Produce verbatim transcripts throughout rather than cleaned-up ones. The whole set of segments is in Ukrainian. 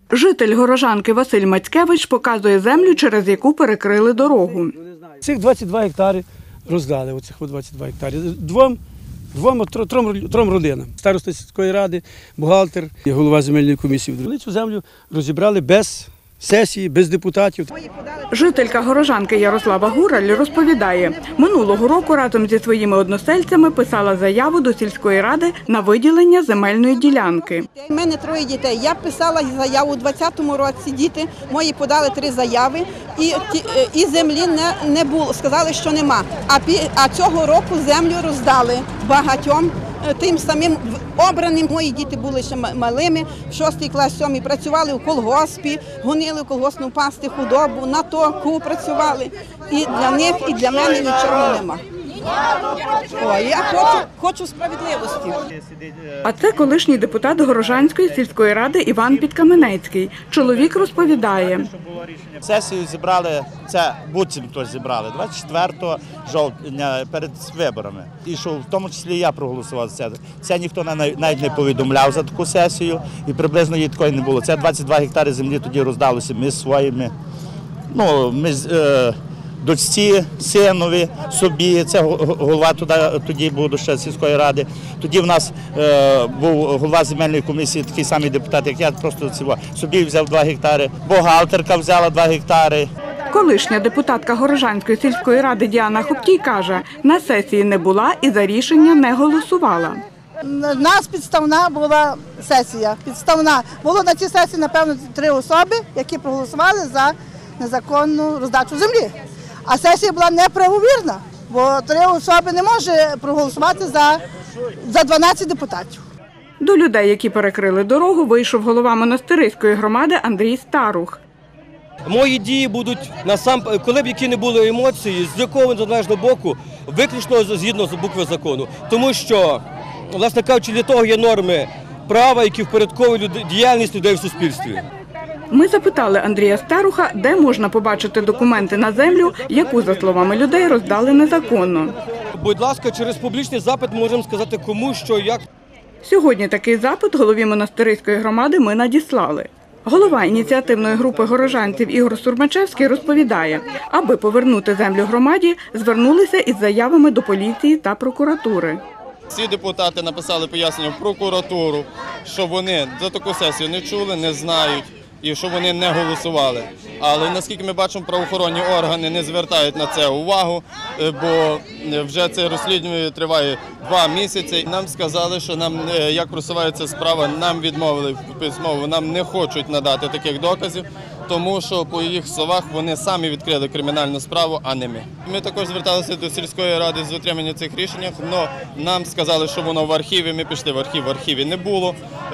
Житель Горожанки Василь Мацькевич показує землю, через яку перекрили дорогу. Цих двадцять два гектари роздали, оцих двадцять два гектари, двом, двом, трьом, трьом родинам. Староста сільської ради, бухгалтер і голова земельної комісії. Вони цю землю розібрали без сесії, без депутатів. Жителька Горожанки Ярослава Гураль розповідає, минулого року разом зі своїми односельцями писала заяву до сільської ради на виділення земельної ділянки. У мене троє дітей. Я писала заяву у двадцятому році, діти мої подали три заяви, і, і землі не, не було, сказали, що нема. А, а цього року землю роздали багатьом. Тим самим обраним. Мої діти були ще малими, в шостий клас, сьомий працювали у колгоспі, гонили в колгоспну пасти худобу, на току працювали. І для них, і для мене нічого нема. О, я хочу, хочу справедливості. А це колишній депутат Горожанської сільської ради Іван Підкаменецький. Чоловік розповідає. Сесію зібрали, це буцімто зібрали, двадцять четвертого жовтня перед виборами. І що в тому числі я проголосував за це. Це ніхто навіть не повідомляв за таку сесію і приблизно її такої не було. Це двадцять два гектари землі тоді роздалося ми своїми. Ну, ми е, дочці, синові, собі, це голова туди, тоді був ще сільської ради. Тоді в нас е, був голова земельної комісії, такий самий депутат, як я, просто цього, собі взяв два гектари, бухгалтерка взяла два гектари. Колишня депутатка Горожанської сільської ради Діана Хоптій каже, на сесії не була і за рішення не голосувала. У нас підставна була сесія, підставна. Було на цій сесії, напевно, три особи, які проголосували за незаконну роздачу землі. А сесія була неправовірна, бо три особи не може проголосувати за, за дванадцять депутатів. До людей, які перекрили дорогу, вийшов голова монастириської громади Андрій Старух. Мої дії будуть, насамперед, коли б які не були емоції, з якого незалежного боку, виключно згідно з букви закону. Тому що, власне кажучи, для того є норми права, які впорядковують діяльність людей в суспільстві. Ми запитали Андрія Старуха, де можна побачити документи на землю, яку, за словами людей, роздали незаконно. Будь ласка, через публічний запит можемо сказати кому, що, як. Сьогодні такий запит голові монастириської громади ми надіслали. Голова ініціативної групи горожанців Ігор Сурмачевський розповідає, аби повернути землю громаді, звернулися із заявами до поліції та прокуратури. Всі депутати написали пояснення в прокуратуру, що вони за таку сесію не чули, не знають і що вони не голосували. Але наскільки ми бачимо, правоохоронні органи не звертають на це увагу, бо вже це розслідування триває два місяці. Нам сказали, що нам, як просувається справа, нам відмовили письмово, нам не хочуть надати таких доказів, тому що, по їх словах, вони самі відкрили кримінальну справу, а не ми. Ми також зверталися до сільської ради з отримання цих рішень, але нам сказали, що воно в архіві, ми пішли в архів, в архіві не було.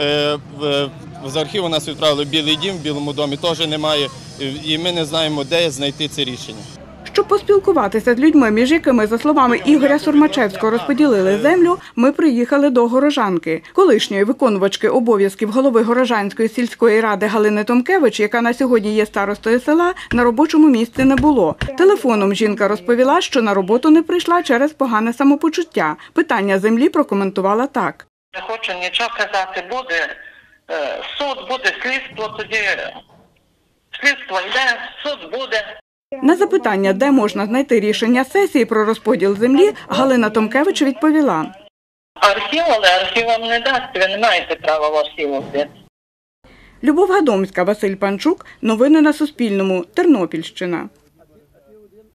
З архіву нас відправили Білий дім, в Білому домі теж немає, і ми не знаємо, де знайти це рішення. Щоб поспілкуватися з людьми, між якими, за словами Ігоря Сурмачевського, розподілили землю, ми приїхали до Горожанки. Колишньої виконувачки обов'язків голови Горожанської сільської ради Галини Томкевич, яка на сьогодні є старостою села, на робочому місці не було. Телефоном жінка розповіла, що на роботу не прийшла через погане самопочуття. Питання землі прокоментувала так. Не хочу нічого казати, буде суд, буде слідство, тоді слідство йде, суд буде. На запитання, де можна знайти рішення сесії про розподіл землі, Галина Томкевич відповіла. Архів, але архів вам не дасть, ви не маєте права в архіву. Любов Гадомська, Василь Панчук. Новини на Суспільному. Тернопільщина.